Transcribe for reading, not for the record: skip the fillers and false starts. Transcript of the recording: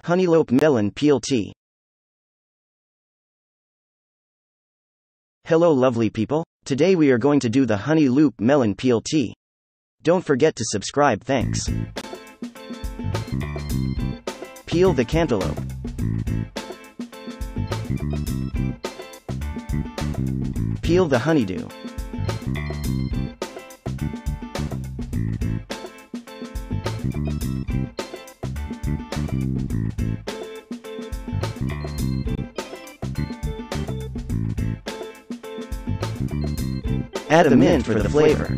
Honeyloupe Melon Peel Tea. Hello lovely people, today we are going to do the Honeyloupe Melon Peel Tea. Don't forget to subscribe, thanks. Peel the cantaloupe. Peel the honeydew. Add the mint for the flavor.